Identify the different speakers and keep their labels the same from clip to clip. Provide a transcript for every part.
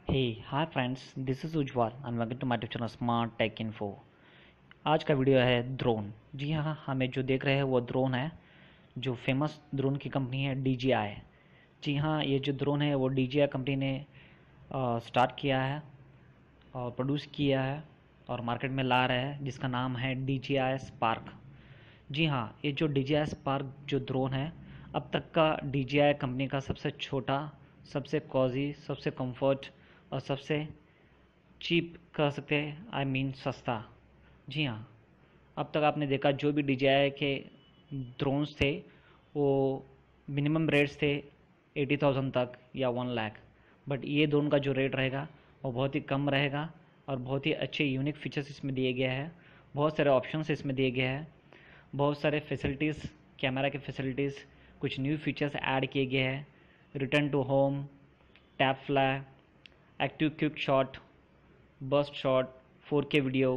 Speaker 1: Hi friends, this is Ujjwal and welcome to my YouTube channel smart tech info. आज का video है drone. जी हाँ, हमें जो देख रहे हैं वो ड्रोन है, जो फेमस ड्रोन की कंपनी है DJI। जी हाँ, ये जो ड्रोन है वो DJI कंपनी ने स्टार्ट किया है और प्रोड्यूस किया है और मार्केट में ला रहा है, जिसका नाम है DJI स्पार्क। जी हाँ, ये जो DJI स्पार्क जो ड्रोन है, अब तक का DJI कंपनी का सबसे छोटा, सबसे कॉजी, सबसे कंफर्ट और सबसे चीप कह सकते हैं, आई मीन सस्ता। जी हाँ, अब तक आपने देखा जो भी DJI के ड्रोन्स थे वो मिनिमम रेट्स थे 80,000 तक या 1 लाख। बट ये ड्रोन का जो रेट रहेगा वो बहुत ही कम रहेगा और बहुत ही अच्छे यूनिक फीचर्स इसमें दिए गए हैं। बहुत सारे ऑप्शंस इसमें दिए गए हैं, बहुत सारे फैसिलिटीज़, कैमरा के फैसिलिटीज़, कुछ न्यू फीचर्स ऐड किए गए हैं। Return to home, tap fly, active quick shot, burst shot, 4K video,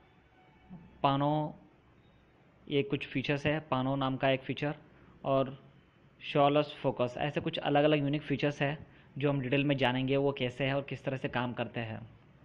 Speaker 1: pano, ये कुछ फीचर्स है, पानो नाम का एक फ़ीचर, और शॉलेस फोकस। ऐसे कुछ अलग अलग यूनिक फीचर्स है जो हम डिटेल में जानेंगे वो कैसे है और किस तरह से काम करते हैं।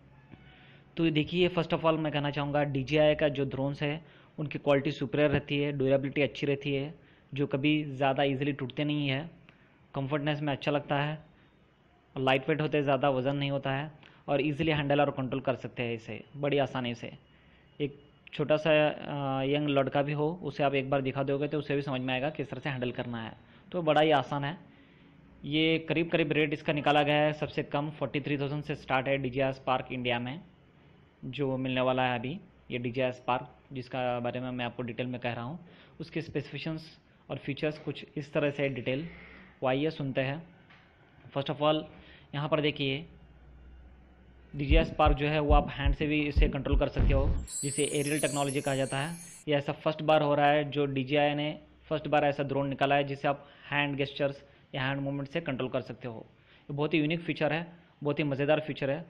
Speaker 1: तो देखिए, फ़र्स्ट ऑफ़ ऑल मैं कहना चाहूँगा DJI का जो ड्रोन्स है उनकी क्वालिटी सुपीरियर रहती है, ड्यूरेबिलिटी अच्छी रहती है, जो कभी ज़्यादा इजीली टूटते नहीं है, कंफर्टनेस में अच्छा लगता है, और लाइट वेट होते हैं, ज़्यादा वज़न नहीं होता है, और इजीली हैंडल और कंट्रोल कर सकते हैं इसे बड़ी आसानी से। एक छोटा सा यंग लड़का भी हो, उसे आप एक बार दिखा दोगे तो उसे भी समझ में आएगा किस तरह से हैंडल करना है। तो बड़ा ही आसान है। ये करीब करीब रेट इसका निकाला गया है, सबसे कम 43,000 से स्टार्ट है DJI स्पार्क इंडिया में जो मिलने वाला है अभी। ये DJI स्पार्क जिसका बारे में मैं आपको डिटेल में कह रहा हूँ, उसके स्पेसिफिकेशंस और फीचर्स कुछ इस तरह से डिटेल। वो आइए सुनते हैं। फर्स्ट ऑफ ऑल यहाँ पर देखिए, DJI स्पार्क जो है वो आप हैंड से भी इसे कंट्रोल कर सकते हो, जिसे एरियल टेक्नोलॉजी कहा जाता है। ये ऐसा फर्स्ट बार हो रहा है जो DJI ने फर्स्ट बार ऐसा ड्रोन निकाला है जिसे आप हैंड गेस्चर्स या हैंड मूवमेंट से कंट्रोल कर सकते हो। ये बहुत ही यूनिक फीचर है, बहुत ही मज़ेदार फीचर है।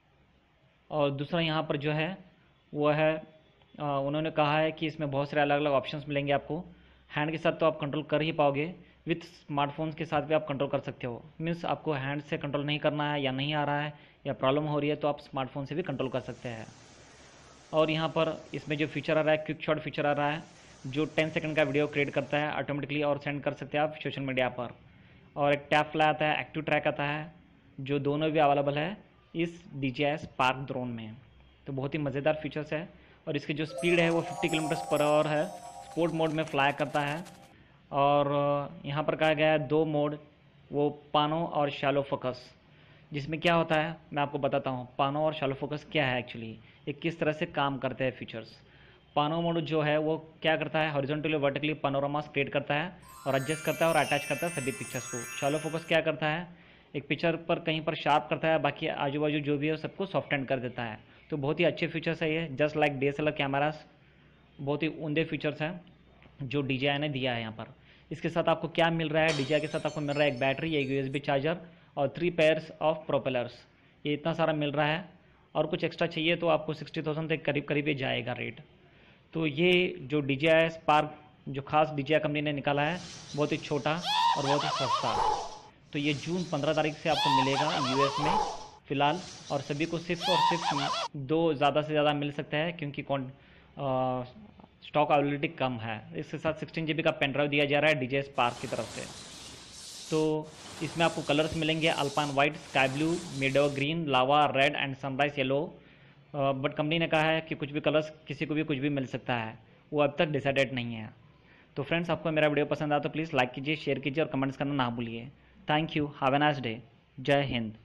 Speaker 1: और दूसरा यहाँ पर जो है वो है, उन्होंने कहा है कि इसमें बहुत सारे अलग अलग ऑप्शंस मिलेंगे आपको। हैंड के साथ तो आप कंट्रोल कर ही पाओगे, विथ स्मार्टफोन्स के साथ भी आप कंट्रोल कर सकते हो। मीन्स आपको हैंड से कंट्रोल नहीं करना है या नहीं आ रहा है या प्रॉब्लम हो रही है तो आप स्मार्टफोन से भी कंट्रोल कर सकते हैं। और यहाँ पर इसमें जो फीचर आ रहा है, क्विक शॉट फीचर आ रहा है, जो 10 सेकंड का वीडियो क्रिएट करता है ऑटोमेटिकली और सेंड कर सकते हैं आप सोशल मीडिया पर। और एक टैप फ्लाई आता है, एक्टिव ट्रैक आता है, जो दोनों भी अवेलेबल है इस DJI स्पार्क ड्रोन में। तो बहुत ही मज़ेदार फीचर्स है। और इसकी जो स्पीड है वो 50 किलोमीटर पर आवर है, स्पोर्ट मोड में फ्लाई करता है। और यहाँ पर कहा गया है 2 मोड, वो पानो और शैलो फोकस। जिसमें क्या होता है मैं आपको बताता हूँ, पानो और शैलो फोकस क्या है एक्चुअली, ये किस तरह से काम करते हैं फीचर्स। पानो मोड जो है वो क्या करता है, हॉरिजॉन्टली वर्टिकली पानोरामास क्रिएट करता है और एडजस्ट करता है और अटैच करता है सभी पिक्चर्स को। शैलो फोकस क्या करता है, एक पिक्चर पर कहीं पर शार्प करता है, बाकी आजू बाजू जो भी है सबको सॉफ्ट एंड कर देता है। तो बहुत ही अच्छे फीचर्स है ये, जस्ट लाइक DSLR कैमरास। बहुत ही उम्दे फीचर्स हैं जो DJI ने दिया है यहाँ पर। इसके साथ आपको क्या मिल रहा है, DJI के साथ आपको मिल रहा है एक बैटरी, एक USB चार्जर और 3 पेयर्स ऑफ प्रोपेलर्स। ये इतना सारा मिल रहा है। और कुछ एक्स्ट्रा चाहिए तो आपको 60,000 तक करीब करीब ये जाएगा रेट। तो ये जो DJI स्पार्क जो खास DJI कंपनी ने निकाला है, बहुत ही छोटा और बहुत ही सस्ता। तो ये जून 15 तारीख से आपको मिलेगा US में फ़िलहाल। और सभी को सिर्फ और सिर्फ 2 ज़्यादा से ज़्यादा मिल सकता है क्योंकि स्टॉक अवेलेबिलिटी कम है। इसके साथ 16 GB का पेन ड्राइव दिया जा रहा है DJI स्पार्क की तरफ से। तो इसमें आपको कलर्स मिलेंगे, alpine white, sky blue, meadow green, lava red and sunrise yellow. But company ने कहा है कि कुछ भी कलर्स किसी को भी कुछ भी मिल सकता है, वो अब तक डिसाइडेड नहीं है। तो फ्रेंड्स, आपको मेरा वीडियो पसंद आया तो प्लीज़ लाइक कीजिए, शेयर कीजिए और कमेंट्स करना ना भूलिए। Thank you, have a nice day, जय हिंद।